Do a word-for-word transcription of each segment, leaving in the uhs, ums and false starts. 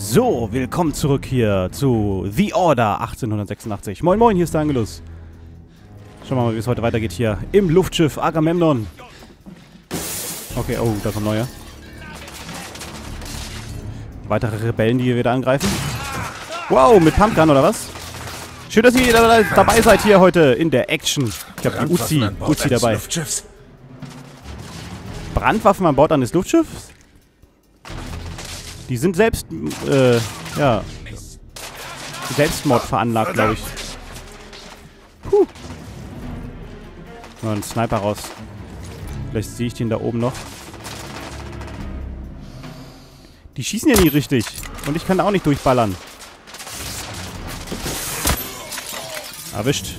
So, willkommen zurück hier zu The Order achtzehnhundertsechsundachtzig. Moin moin, hier ist der Angelus. Schauen wir mal, wie es heute weitergeht hier im Luftschiff Agamemnon. Okay, oh, da kommen neue. Weitere Rebellen, die hier wieder angreifen. Wow, mit Pumpgun oder was? Schön, dass ihr da, dabei seid hier heute in der Action. Ich habe die Uzi, Uzi dabei. Brandwaffen an Bord eines Luftschiffs? Die sind selbst, äh, ja, Selbstmord veranlagt, glaube ich. Puh. Mal einen Sniper raus. Vielleicht sehe ich den da oben noch. Die schießen ja nie richtig. Und ich kann da auch nicht durchballern. Erwischt.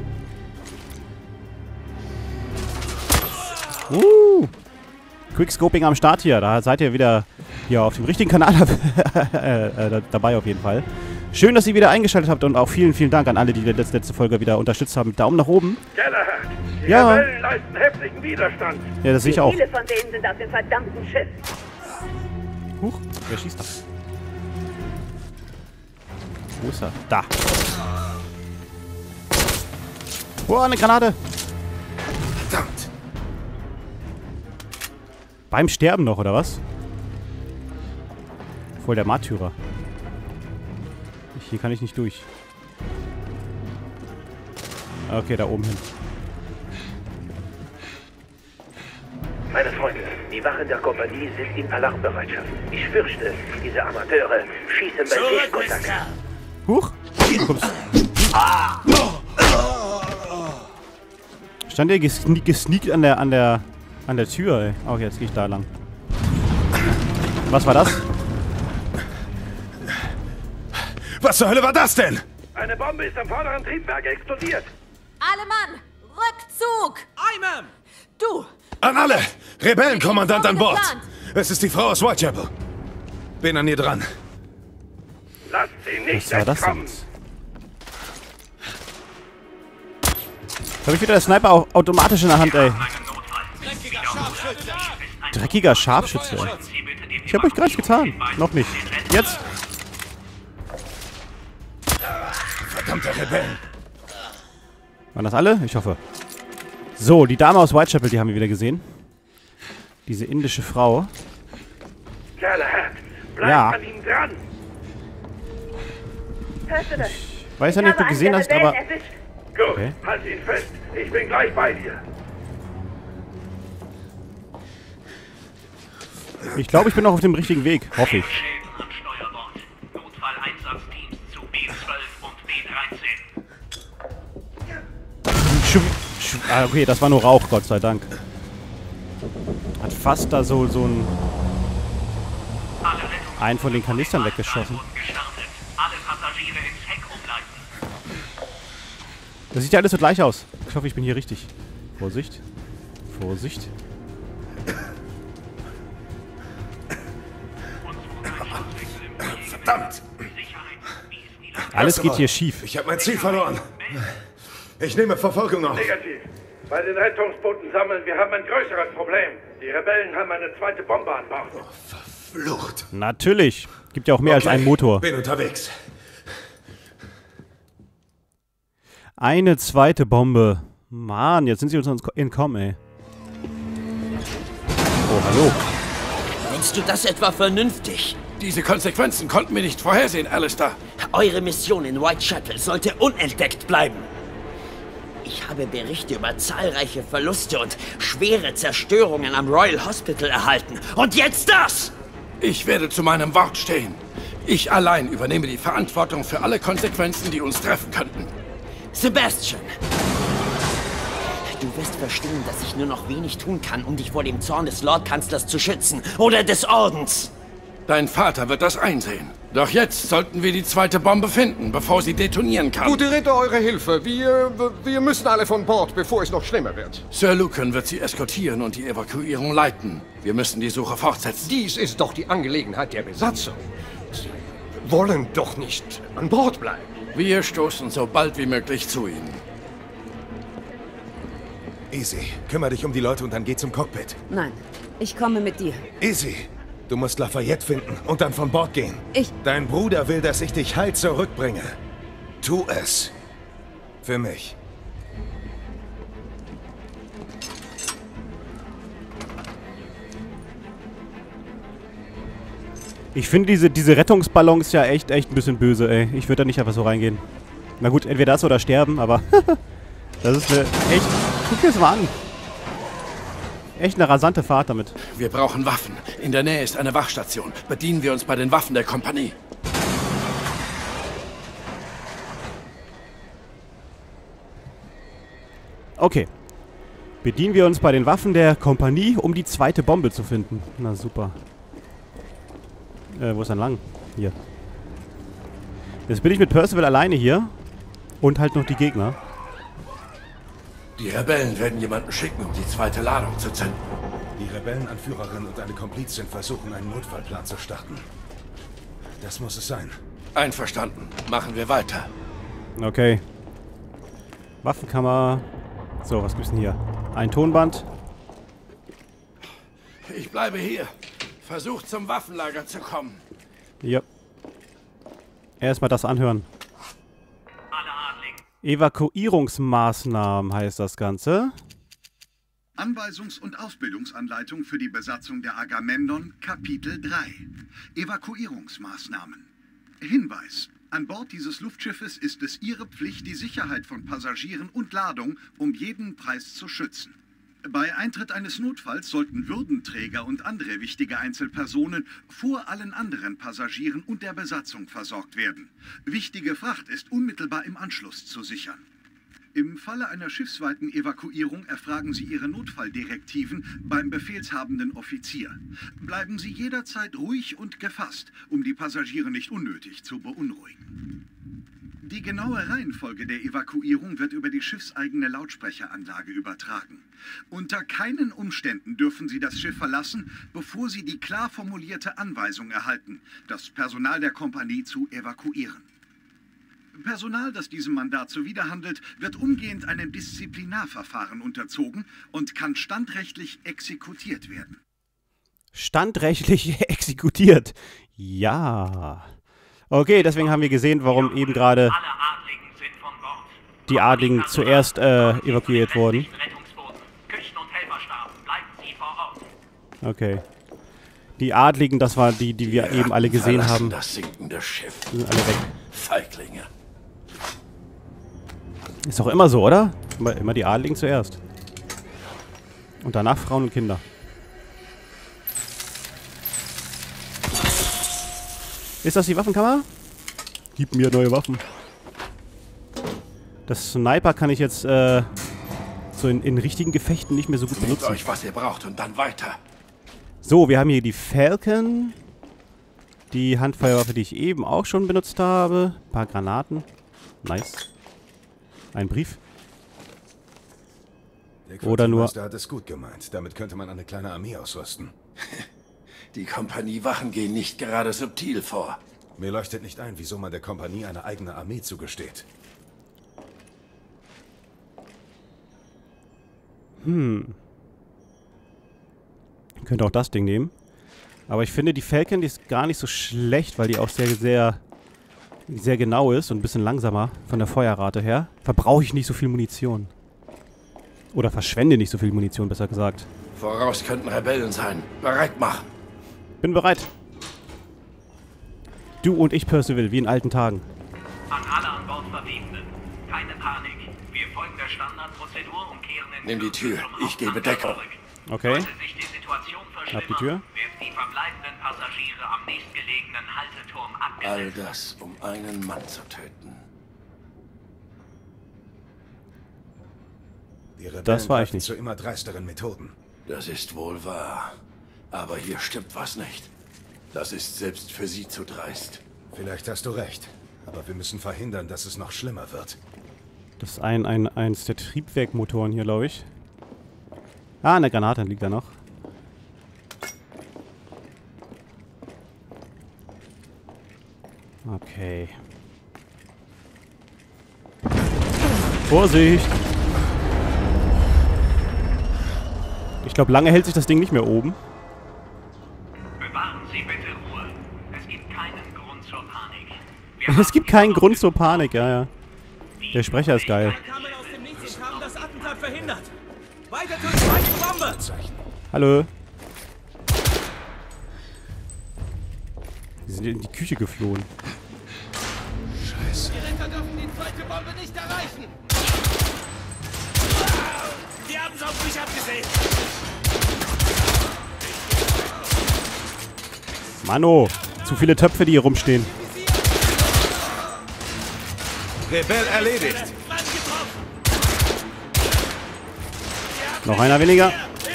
Uh. Quickscoping am Start hier. Da seid ihr wieder hier auf dem richtigen Kanal äh, äh, dabei auf jeden Fall. Schön, dass ihr wieder eingeschaltet habt und auch vielen, vielen Dank an alle, die die letzte, letzte Folge wieder unterstützt haben. Daumen nach oben. Galahad, die ja. Rebellen leisten heftigen Widerstand. Ja, das sehe ich auch. Viele von denen sind auf dem verdammten Schiff. Huch, wer schießt da? Wo ist er? Da. Oh, eine Granate. Verdammt. Beim Sterben noch, oder was? Voll der Märtyrer. Hier kann ich nicht durch. Okay, da oben hin. Meine Freunde, die Wachen der Kompanie sind in Alarmbereitschaft. Ich fürchte, diese Amateure schießen bei Stichkontakt. Huch! Kommst. Stand der gesne gesneakt an der an der an der Tür, ey. Okay, jetzt gehe ich da lang. Was war das? Was zur Hölle war das denn? Eine Bombe ist am vorderen Triebwerk explodiert. Alle Mann! Rückzug! Aye, Ma'am! Du! An alle! Rebellenkommandant an Bord! Geplant. Es ist die Frau aus Whitechapel. Bin an ihr dran. Lasst sie nicht Was war das denn? entkommen. Jetzt habe ich wieder der Sniper auch automatisch in der Hand, ey. Dreckiger Scharfschütze! Dreckiger Scharfschütze, ey. Ich habe euch gar nicht getan. Noch nicht. Jetzt. Verdammte Rebellen. Waren das alle? Ich hoffe. So, die Dame aus Whitechapel, die haben wir wieder gesehen. Diese indische Frau. Galahad, bleib Ja. an ihm dran. Hörst du das? Ich weiß ja nicht, ob du gesehen hast, aber... Gut, Okay. halt ihn fest. Ich bin gleich bei dir. Ich glaube, ich bin noch auf dem richtigen Weg. Hoffe ich. Schäden am Steuerbord. Notfalleinsatzteams zu B zwölf und B dreizehn. Schu Schu ah, okay, das war nur Rauch, Gott sei Dank. Hat fast da so, so ein... einen von den Kanistern weggeschossen. Alle Passagiere ins Heck umleiten. Das sieht ja alles so gleich aus. Ich hoffe, ich bin hier richtig. Vorsicht. Vorsicht. Verdammt! Alles geht hier schief. Ich habe mein Ziel verloren. Ich nehme Verfolgung auf. Negativ. Bei den Rettungsbooten sammeln, wir haben ein größeres Problem. Die Rebellen haben eine zweite Bombe an Bord. Flucht. Natürlich. Gibt ja auch mehr als einen Motor. Bin unterwegs. Eine zweite Bombe. Mann, jetzt sind sie uns entkommen, ey. Oh, hallo. Nennst du das etwa vernünftig? Diese Konsequenzen konnten wir nicht vorhersehen, Alistair. Eure Mission in Whitechapel sollte unentdeckt bleiben. Ich habe Berichte über zahlreiche Verluste und schwere Zerstörungen am Royal Hospital erhalten. Und jetzt das! Ich werde zu meinem Wort stehen. Ich allein übernehme die Verantwortung für alle Konsequenzen, die uns treffen könnten. Sebastian! Du wirst verstehen, dass ich nur noch wenig tun kann, um dich vor dem Zorn des Lordkanzlers zu schützen. Oder des Ordens. Dein Vater wird das einsehen. Doch jetzt sollten wir die zweite Bombe finden, bevor sie detonieren kann. Gute Ritter, eure Hilfe. Wir, wir müssen alle von Bord, bevor es noch schlimmer wird. Sir Lucan wird sie eskortieren und die Evakuierung leiten. Wir müssen die Suche fortsetzen. Dies ist doch die Angelegenheit der Besatzung. Sie wollen doch nicht an Bord bleiben. Wir stoßen so bald wie möglich zu ihnen. Easy, kümmere dich um die Leute und dann geh zum Cockpit. Nein, ich komme mit dir. Easy, Du musst Lafayette finden und dann von Bord gehen. Ich... Dein Bruder will, dass ich dich heil zurückbringe. Tu es. Für mich. Ich finde diese, diese Rettungsballons ja echt, echt ein bisschen böse, ey. Ich würde da nicht einfach so reingehen. Na gut, entweder das oder sterben, aber das ist eine echt... Guck dir das mal an. Echt eine rasante Fahrt damit. Wir brauchen Waffen. In der Nähe ist eine Wachstation. Bedienen wir uns bei den Waffen der Kompanie. Okay. Bedienen wir uns bei den Waffen der Kompanie, um die zweite Bombe zu finden. Na super. Äh, wo ist dann lang? Hier. Jetzt bin ich mit Percival alleine hier. Und halt noch die Gegner. Die Rebellen werden jemanden schicken, um die zweite Ladung zu zünden. Die Rebellenanführerin und eine Komplizin versuchen, einen Notfallplan zu starten. Das muss es sein. Einverstanden. Machen wir weiter. Okay. Waffenkammer. So, was gibt's denn hier? Ein Tonband. Ich bleibe hier. Versuch zum Waffenlager zu kommen. Ja. Erstmal das anhören. Alle Adligen. Evakuierungsmaßnahmen heißt das Ganze. Anweisungs- und Ausbildungsanleitung für die Besatzung der Agamemnon, Kapitel drei. Evakuierungsmaßnahmen. Hinweis. An Bord dieses Luftschiffes ist es Ihre Pflicht, die Sicherheit von Passagieren und Ladung um jeden Preis zu schützen. Bei Eintritt eines Notfalls sollten Würdenträger und andere wichtige Einzelpersonen vor allen anderen Passagieren und der Besatzung versorgt werden. Wichtige Fracht ist unmittelbar im Anschluss zu sichern. Im Falle einer schiffsweiten Evakuierung erfragen Sie Ihre Notfalldirektiven beim befehlshabenden Offizier. Bleiben Sie jederzeit ruhig und gefasst, um die Passagiere nicht unnötig zu beunruhigen. Die genaue Reihenfolge der Evakuierung wird über die schiffseigene Lautsprecheranlage übertragen. Unter keinen Umständen dürfen Sie das Schiff verlassen, bevor Sie die klar formulierte Anweisung erhalten, das Personal der Kompanie zu evakuieren. Personal, das diesem Mandat zuwiderhandelt, wird umgehend einem Disziplinarverfahren unterzogen und kann standrechtlich exekutiert werden. Standrechtlich exekutiert. Ja. Okay, deswegen haben wir gesehen, warum eben gerade Alle Adligen sind von Bord. die Adligen zuerst äh, evakuiert wurden. Küchen und Helferstab, bleiben Sie vor Ort. Okay. Die Adligen, das waren die, die wir eben alle gesehen haben. Das sinkende Schiff. Die sind alle weg. Feiglinge. Ist doch immer so, oder? Immer, immer die Adligen zuerst. Und danach Frauen und Kinder. Ist das die Waffenkammer? Gib mir neue Waffen. Das Sniper kann ich jetzt äh, so in, in richtigen Gefechten nicht mehr so gut Nehmt benutzen. euch, was ihr braucht und dann weiter. So, wir haben hier die Falcon. Die Handfeuerwaffe, die ich eben auch schon benutzt habe. Ein paar Granaten. Nice. Ein Brief. Der Oder nur... Quartiermeister hat es gut gemeint. Damit könnte man eine kleine Armee ausrüsten. Die Kompaniewachen gehen nicht gerade subtil vor. Mir leuchtet nicht ein, wieso man der Kompanie eine eigene Armee zugesteht. Hm. Ich könnte auch das Ding nehmen. Aber ich finde, die Falcon, die ist gar nicht so schlecht, weil die auch sehr, sehr, sehr genau ist und ein bisschen langsamer von der Feuerrate her. Verbrauche ich nicht so viel Munition. Oder verschwende nicht so viel Munition, besser gesagt. Voraus könnten Rebellen sein. Bereit machen. Bin bereit. Du und ich, Percival, wie in alten Tagen. An alle an Bord Verbliebenen. Keine Panik. Wir folgen der Standardprozedur und kehren in Nimm die Tür. Ich gebe Deckung. Okay. Sollte sich die Situation verschlimmern, Ab die Tür. werden die verbleibenden Passagiere am nächstgelegenen Halteturm All abgesetzt. das, um einen Mann zu töten. Die Rebellen Das war ich greifen nicht. zu immer dreisteren Methoden. Das ist wohl wahr. Aber hier stimmt was nicht. Das ist selbst für Sie zu dreist. Vielleicht hast du recht. Aber wir müssen verhindern, dass es noch schlimmer wird. Das ist ein, ein, eins der Triebwerkmotoren hier, glaube ich. Ah, eine Granate liegt da noch. Okay. Vorsicht! Ich glaube, lange hält sich das Ding nicht mehr oben. Bewahren Ruhe. Es gibt keinen Grund zur Panik. Wir Es gibt keinen Grund zur Panik, ja, ja. Der Sprecher ist geil. Kamen aus dem Nichts und haben das Attentat verhindert. Weiter zur zweiten Bombe. Hallo. Die sind in die Küche geflohen. Die Retter dürfen die zweite Bombe nicht erreichen. Die haben es auf mich abgesehen. Mano, zu viele Töpfe, die hier rumstehen. Rebell erledigt. Noch einer weniger.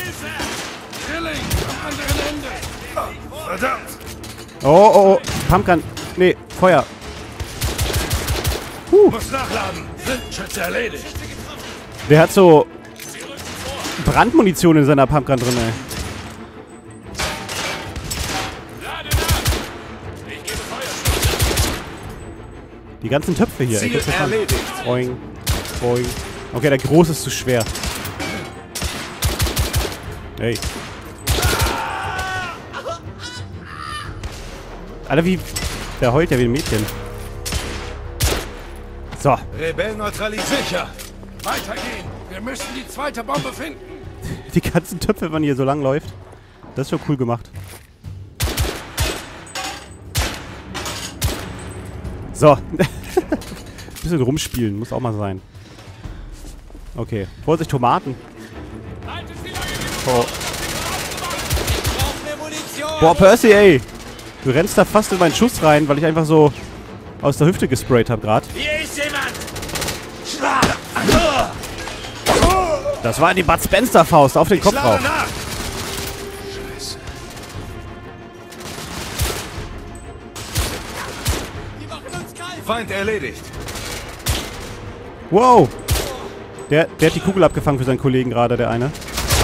Verdammt. Oh, oh, oh. Pumpgun. Nee, Feuer. Huh. Muss nachladen. Schütze erledigt. Der hat so Brandmunition in seiner Pumpgun drin, ey. Die ganzen Töpfe hier. Ziel erledigt. Boing, boing. Okay, der große ist zu schwer. Hey. Alter, wie... Der heult ja wie ein Mädchen. So. Rebell neutralisiert. Sicher. Weitergehen. Wir müssen die zweite Bombe finden. Die ganzen Töpfe, wenn man hier so lang läuft. Das ist schon cool gemacht. So. Bisschen rumspielen, muss auch mal sein. Okay. Vorsicht, Tomaten. Oh. Boah, Percy, ey. Du rennst da fast in meinen Schuss rein, weil ich einfach so aus der Hüfte gesprayt habe gerade. Hier ist jemand. Das war die Bud Spencer Faust auf den Kopf drauf. Scheiße. Feind erledigt. Wow. Der, der hat die Kugel abgefangen für seinen Kollegen gerade, der eine.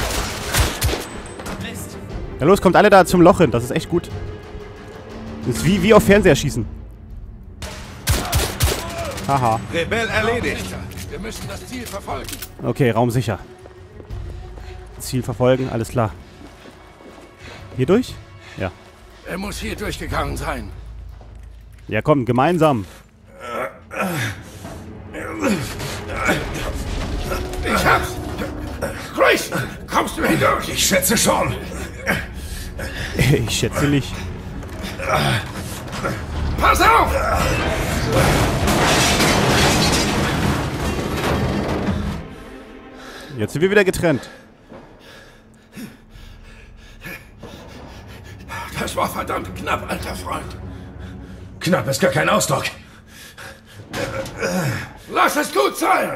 Ja los, kommt alle da zum Loch hin. Das ist echt gut. Das ist wie, wie auf Fernseher schießen. Haha. Rebell erledigt. Wir müssen das Ziel verfolgen. Okay, Raum sicher. Ziel verfolgen, alles klar. Hier durch? Ja. Er muss hier durchgegangen sein. Ja komm, gemeinsam. Ich hab's. Grace, kommst du hindurch? Ich schätze schon. Ich schätze nicht. Pass auf! Jetzt sind wir wieder getrennt. Das war verdammt knapp, alter Freund. Knapp ist gar kein Ausdruck. Lass es gut sein!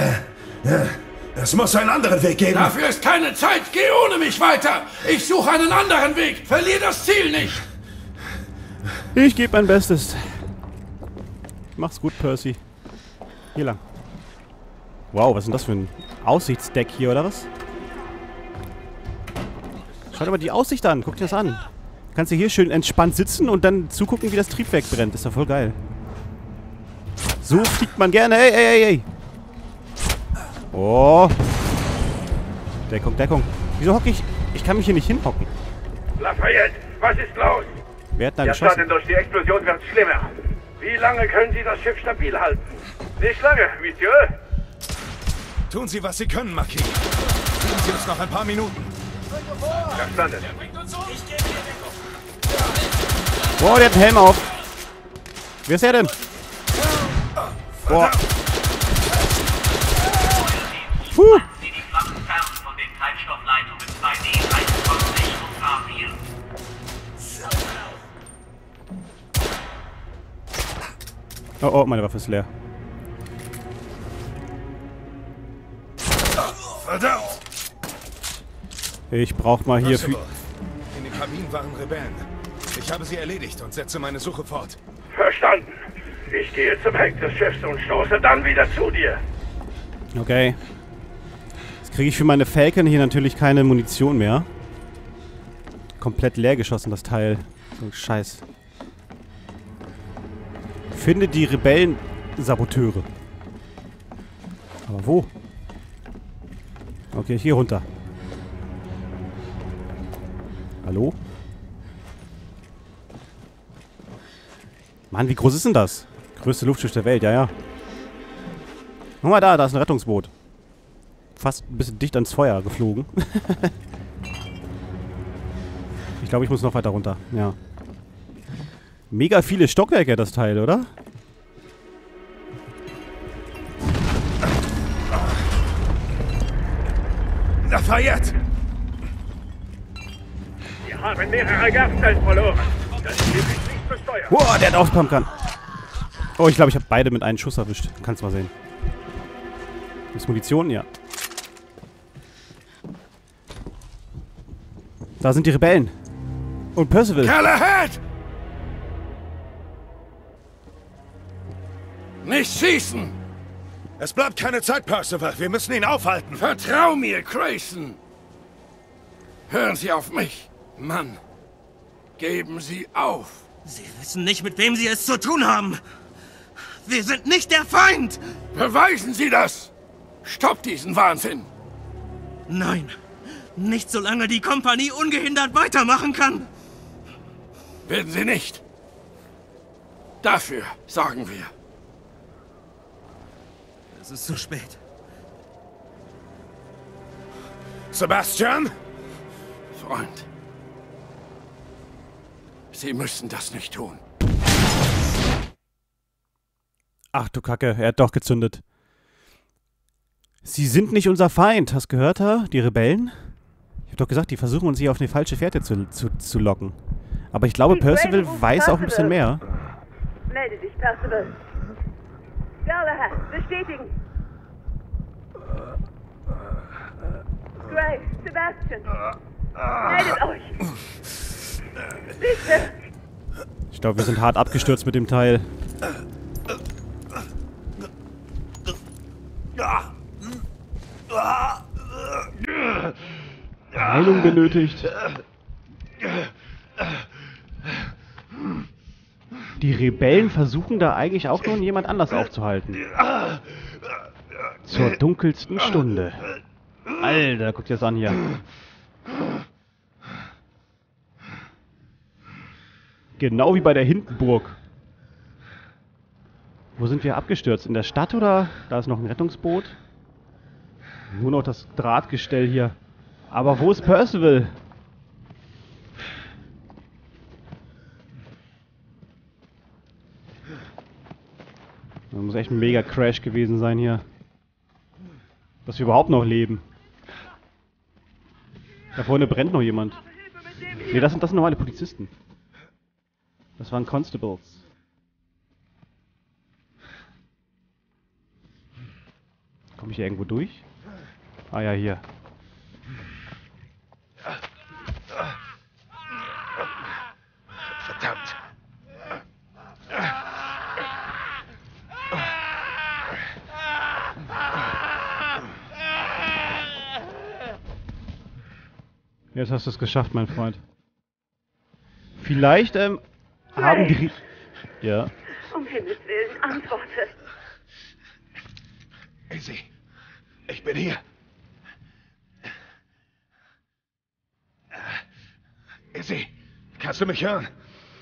Es muss einen anderen Weg geben. Dafür ist keine Zeit. Geh ohne mich weiter. Ich suche einen anderen Weg. Verlier das Ziel nicht. Ich gebe mein Bestes. Mach's gut, Percy. Hier lang. Wow, was ist denn das für ein Aussichtsdeck hier, oder was? Schau dir mal die Aussicht an. Guck dir das an. Kannst du hier schön entspannt sitzen und dann zugucken, wie das Triebwerk brennt. Ist doch voll geil. So fliegt man gerne. Ey, ey, ey, ey. Oh. Deckung, Deckung. Wieso hocke ich? Ich kann mich hier nicht hinhocken. Lafayette, was ist los? Wer hat da Der geschossen? Schaden durch die Explosion wird schlimmer. Wie lange können Sie das Schiff stabil halten? Nicht lange, Monsieur. Tun Sie, was Sie können, Marquis. Geben Sie uns noch ein paar Minuten. Verstanden. Boah, der hat einen Helm auf. Wer ist er denn? Boah. Puh. Sie die Flammen fern von den Treibstoffleitungen zwei D einundzwanzig und A vier. Oh, oh, meine Waffe ist leer. Verdammt! Ich brauch mal hier für... In den Kabinen waren Rebellen. Ich habe sie erledigt und setze meine Suche fort. Verstanden. Ich gehe zum Heck des Schiffs und stoße dann wieder zu dir. Okay. Jetzt kriege ich für meine Falcon hier natürlich keine Munition mehr. Komplett leer geschossen, das Teil. So ein Scheiß. Finde die Rebellen-Saboteure. Aber wo? Okay, hier runter. Hallo? Mann, wie groß ist denn das? Größte Luftschiff der Welt, ja, ja. Guck mal da, da ist ein Rettungsboot. Fast ein bisschen dicht ans Feuer geflogen. Ich glaube, ich muss noch weiter runter, ja. Mega viele Stockwerke, das Teil, oder? Lafayette! Wir haben mehrere Gastzellen verloren. Das Schiff ist nicht zu steuern. Boah, der hat Aufpumpgun. Oh, ich glaube, ich habe beide mit einem Schuss erwischt. Kannst mal sehen. Ist Munition? Ja. Da sind die Rebellen. Und Percival. Galahad! Nicht schießen! Es bleibt keine Zeit, Percival. Wir müssen ihn aufhalten. Vertrau mir, Grayson. Hören Sie auf mich, Mann. Geben Sie auf. Sie wissen nicht, mit wem Sie es zu tun haben. Wir sind nicht der Feind. Beweisen Sie das. Stoppt diesen Wahnsinn. Nein, nicht solange die Kompanie ungehindert weitermachen kann. Werden Sie nicht. Dafür sorgen wir. Es ist zu spät. Sebastian? Freund. Sie müssen das nicht tun. Ach du Kacke, er hat doch gezündet. Sie sind nicht unser Feind. Hast gehört, ha? Die Rebellen? Ich hab doch gesagt, die versuchen uns hier auf eine falsche Fährte zu, zu, zu locken. Aber ich glaube, Percival weiß auch ein bisschen mehr. Melde dich, Percival. Galahad, bestätigen. Gray, Sebastian. Meldet euch. Bitte. Ich glaube, wir sind hart abgestürzt mit dem Teil. Heilung benötigt. Die Rebellen versuchen da eigentlich auch nur jemand anders aufzuhalten. Zur dunkelsten Stunde. Alter, guck dir das an hier. Genau wie bei der Hindenburg. Wo sind wir abgestürzt? In der Stadt oder? Da ist noch ein Rettungsboot. Nur noch das Drahtgestell hier. Aber wo ist Percival? Das muss echt ein mega Crash gewesen sein hier. Dass wir überhaupt noch leben. Da vorne brennt noch jemand. Ne, das sind, das sind normale Polizisten. Das waren Constables. Komme ich hier irgendwo durch? Ah ja, hier. Verdammt. Jetzt hast du es geschafft, mein Freund. Vielleicht, ähm, haben die... Ja. Um Himmels Willen, antworte. Izzy, ich bin hier. Izzy, kannst du mich hören?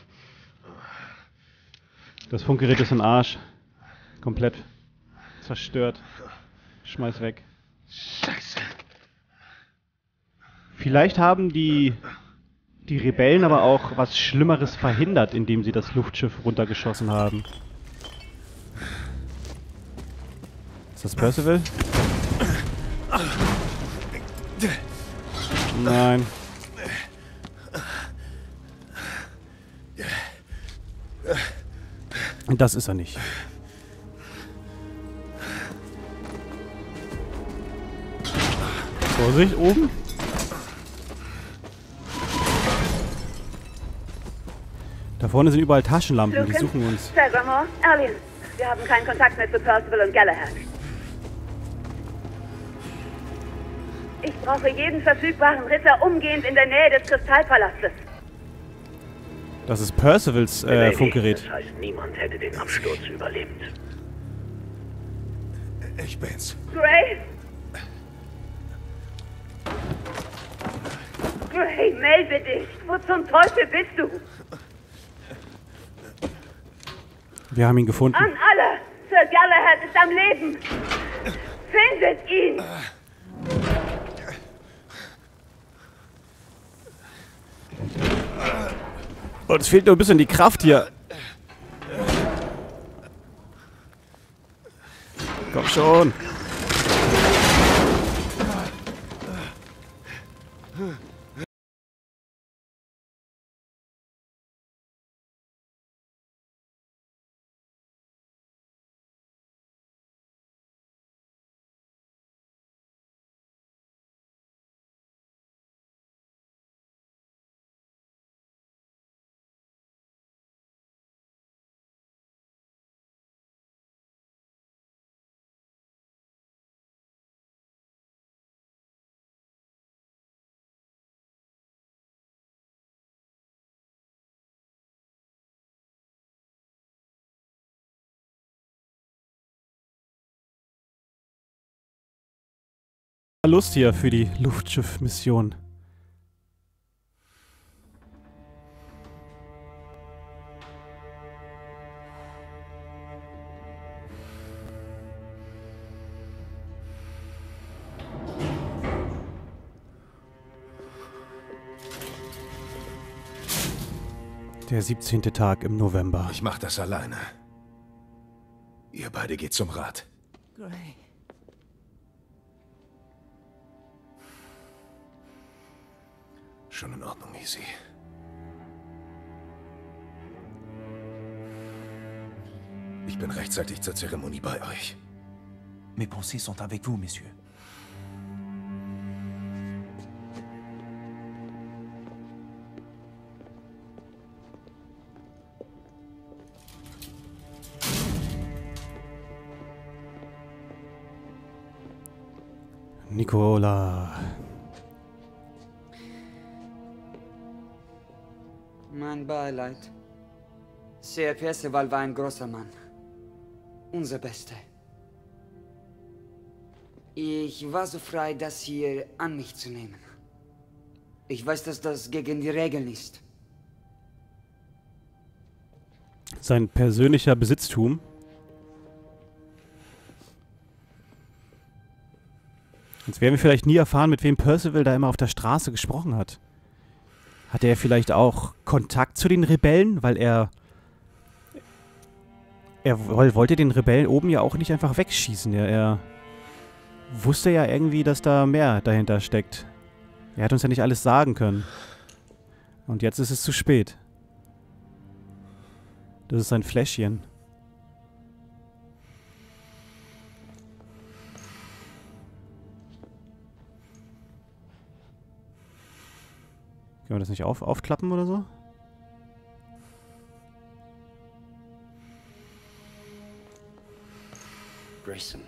Das Funkgerät ist im Arsch. Komplett zerstört. Schmeiß weg. Scheiße. Vielleicht haben die, die Rebellen aber auch was Schlimmeres verhindert, indem sie das Luftschiff runtergeschossen haben. Ist das Percival? Nein. Das ist er nicht. Vorsicht, oben. Da vorne sind überall Taschenlampen, die suchen uns. Sagramore, Alien. Wir haben keinen Kontakt mehr zu Percival und Galahad. Ich brauche jeden verfügbaren Ritter umgehend in der Nähe des Kristallpalastes. Das ist Percivals äh, Funkgerät. Das heißt, niemand hätte den Absturz überlebt. Ich bin's. Gray? Gray, melde dich! Wo zum Teufel bist du? Wir haben ihn gefunden. An alle! Sir Galahad ist am Leben! Findet ihn! Oh, es fehlt nur ein bisschen die Kraft hier. Komm schon. Lust hier für die Luftschiff-Mission. Der siebzehnte Tag im November. Ich mach das alleine. Ihr beide geht zum Rat. Gray. Schon in Ordnung, Easy. Ich bin rechtzeitig zur Zeremonie bei euch. Mes pensées sont avec vous, messieurs. Nicola. Mein Beileid. Sir Percival war ein großer Mann. Unser Bester. Ich war so frei, das hier an mich zu nehmen. Ich weiß, dass das gegen die Regeln ist. Sein persönlicher Besitztum. Jetzt werden wir vielleicht nie erfahren, mit wem Percival da immer auf der Straße gesprochen hat. Hatte er vielleicht auch Kontakt zu den Rebellen? Weil er... Er wollte den Rebellen oben ja auch nicht einfach wegschießen. Er, er wusste ja irgendwie, dass da mehr dahinter steckt. Er hat uns ja nicht alles sagen können. Und jetzt ist es zu spät. Das ist sein Fläschchen. Können wir das nicht auf, aufklappen oder so? Grayson.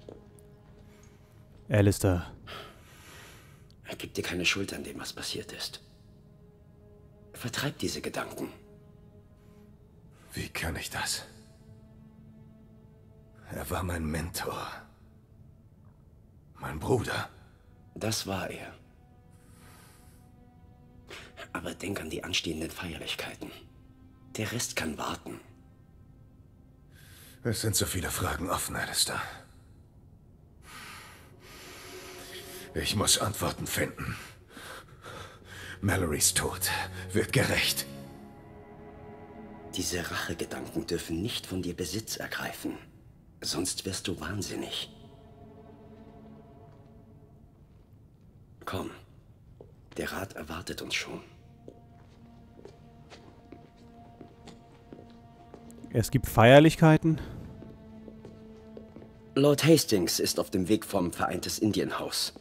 Alistair. Er gibt dir keine Schuld an dem, was passiert ist. Vertreib diese Gedanken. Wie kann ich das? Er war mein Mentor. Mein Bruder. Das war er. Aber denk an die anstehenden Feierlichkeiten. Der Rest kann warten. Es sind so viele Fragen offen, Alistair. Ich muss Antworten finden. Mallorys Tod wird gerecht. Diese Rachegedanken dürfen nicht von dir Besitz ergreifen. Sonst wirst du wahnsinnig. Komm. Der Rat erwartet uns schon. Es gibt Feierlichkeiten. Lord Hastings ist auf dem Weg vom Vereintes Indienhaus.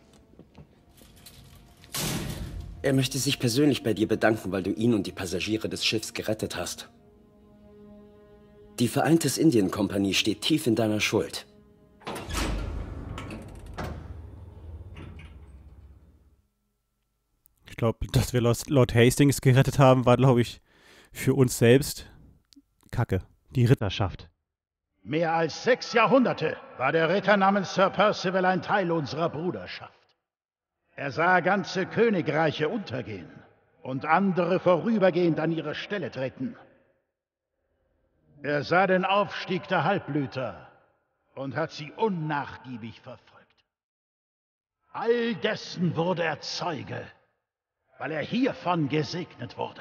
Er möchte sich persönlich bei dir bedanken, weil du ihn und die Passagiere des Schiffs gerettet hast. Die Vereintes Indien-Kompanie steht tief in deiner Schuld. Ich glaube, dass wir Lord Hastings gerettet haben, war, glaube ich, für uns selbst Kacke. Die Ritterschaft. Mehr als sechs Jahrhunderte war der Ritter namens Sir Percival ein Teil unserer Bruderschaft. Er sah ganze Königreiche untergehen und andere vorübergehend an ihre Stelle treten. Er sah den Aufstieg der Halbblüter und hat sie unnachgiebig verfolgt. All dessen wurde er Zeuge, weil er hiervon gesegnet wurde.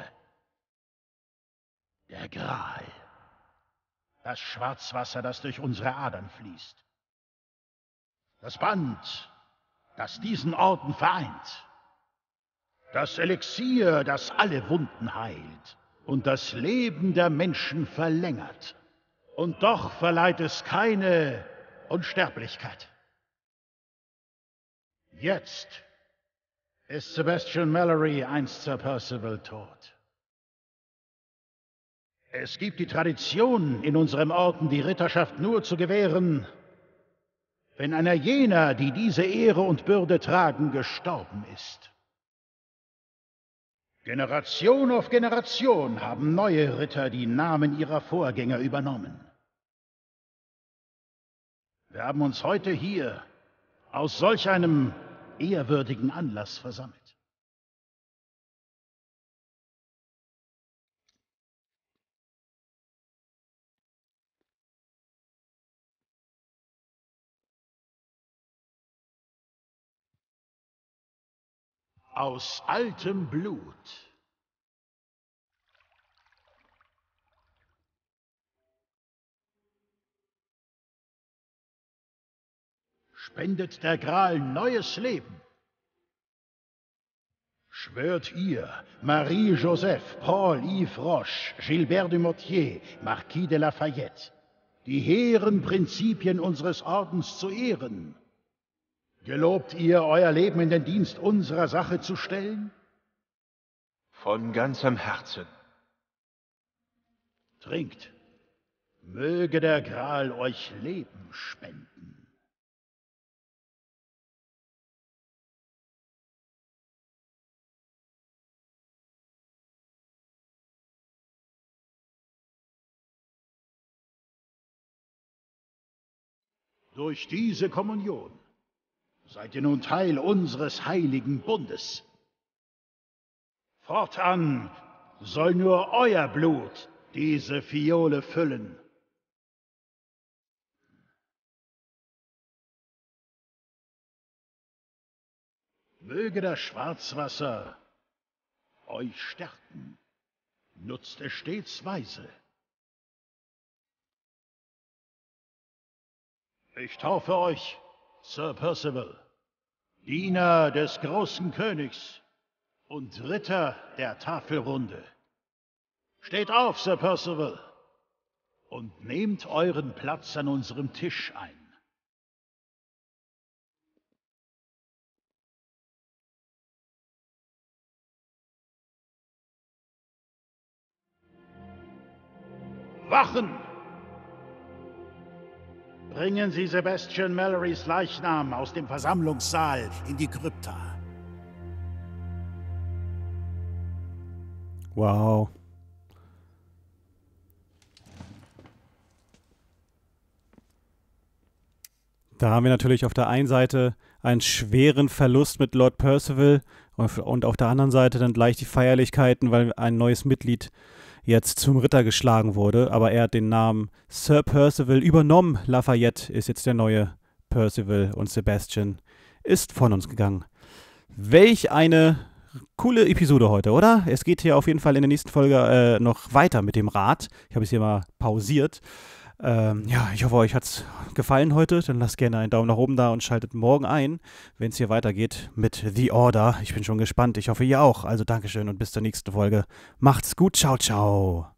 Der Gral, das Schwarzwasser, das durch unsere Adern fließt. Das Band, das diesen Orden vereint. Das Elixier, das alle Wunden heilt und das Leben der Menschen verlängert. Und doch verleiht es keine Unsterblichkeit. Jetzt ist Sebastian Mallory, einst Sir Percival, tot. Es gibt die Tradition, in unserem Orden die Ritterschaft nur zu gewähren, wenn einer jener, die diese Ehre und Bürde tragen, gestorben ist. Generation auf Generation haben neue Ritter die Namen ihrer Vorgänger übernommen. Wir haben uns heute hier aus solch einem ehrwürdigen Anlass versammelt. Aus altem Blut. Spendet der Gral neues Leben. Schwört ihr, Marie-Joseph, Paul-Yves Roche, Gilbert du Motier, Marquis de Lafayette, die hehren Prinzipien unseres Ordens zu ehren? Gelobt ihr, euer Leben in den Dienst unserer Sache zu stellen? Von ganzem Herzen. Trinkt. Möge der Gral euch Leben spenden. Durch diese Kommunion seid ihr nun Teil unseres heiligen Bundes. Fortan soll nur euer Blut diese Fiole füllen. Möge das Schwarzwasser euch stärken, nutzt es stets weise. Ich taufe euch, Sir Percival, Diener des großen Königs und Ritter der Tafelrunde. Steht auf, Sir Percival, und nehmt euren Platz an unserem Tisch ein. Wachen! Bringen Sie Sebastian Mallorys Leichnam aus dem Versammlungssaal in die Krypta. Wow. Da haben wir natürlich auf der einen Seite einen schweren Verlust mit Lord Percival und auf der anderen Seite dann gleich die Feierlichkeiten, weil ein neues Mitglied jetzt zum Ritter geschlagen wurde, aber er hat den Namen Sir Percival übernommen. Lafayette ist jetzt der neue Percival und Sebastian ist von uns gegangen. Welch eine coole Episode heute, oder? Es geht hier auf jeden Fall in der nächsten Folge äh, noch weiter mit dem Rat. Ich habe es hier mal pausiert. Ähm, ja, ich hoffe, euch hat es gefallen heute. Dann lasst gerne einen Daumen nach oben da und schaltet morgen ein, wenn es hier weitergeht mit The Order. Ich bin schon gespannt. Ich hoffe, ihr auch. Also Dankeschön und bis zur nächsten Folge. Macht's gut. Ciao, ciao.